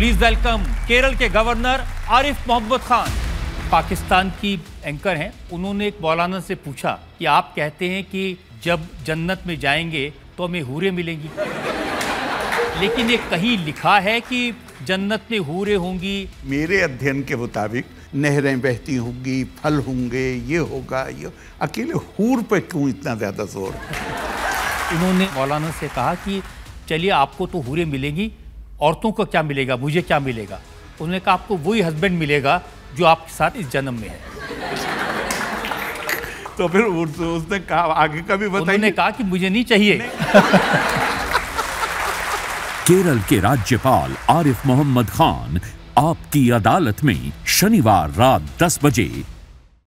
Please welcome Kerala के governor Arif Mohammad Khan. Pakistan की anchor हैं, उन्होंने एक मौलाना से पूछा कि आप कहते हैं कि जब जन्नत में जाएंगे तो हमें हूरें मिलेंगी, लेकिन ये कहीं लिखा है कि जन्नत में हूरें होंगी? मेरे अध्ययन के मुताबिक नहरें बहती होंगी, फल होंगे, ये होगा, ये अकेले हूर पे क्यों इतना ज्यादा जोर? उन्होंने मौलाना से कहा कि चलिए आपको तो हूरें मिलेंगी, औरतों को क्या मिलेगा, मुझे क्या मिलेगा? उन्होंने कहा आपको वही हस्बैंड मिलेगा जो आपके साथ इस जन्म में है। तो फिर उसने कहा आगे का भी बताइए। उन्होंने कहा कि मुझे नहीं चाहिए। केरल के राज्यपाल आरिफ मोहम्मद खान आपकी अदालत में शनिवार रात 10 बजे